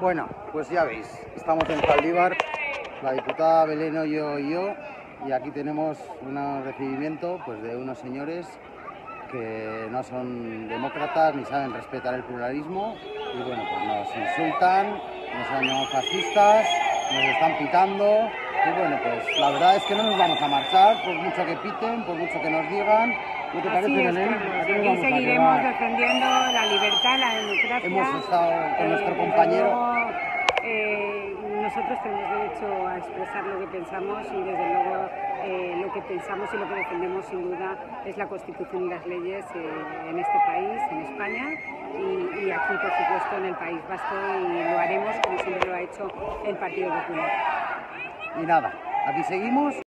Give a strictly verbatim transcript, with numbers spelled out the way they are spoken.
Bueno, pues ya veis, estamos en Zaldívar, la diputada Belén Hoyo y yo, y aquí tenemos un recibimiento pues, de unos señores que no son demócratas ni saben respetar el pluralismo y bueno, pues nos insultan, nos han llamado fascistas, nos están pitando y bueno, pues la verdad es que no nos vamos a marchar por mucho que piten, por mucho que nos digan. ¿No te Así parece, es, Belén? Carlos. Aquí nos Aquí vamos a seguiremos quedar. defendiendo la libertad, la democracia. Hemos estado con Eh, nuestro desde compañero. luego, eh, nosotros tenemos derecho a expresar lo que pensamos y desde luego eh, lo que pensamos y lo que defendemos sin duda es la Constitución y las leyes eh, en este país, en España y, y aquí por supuesto en el País Vasco, y lo haremos como siempre lo ha hecho el Partido Popular. Y nada, aquí seguimos.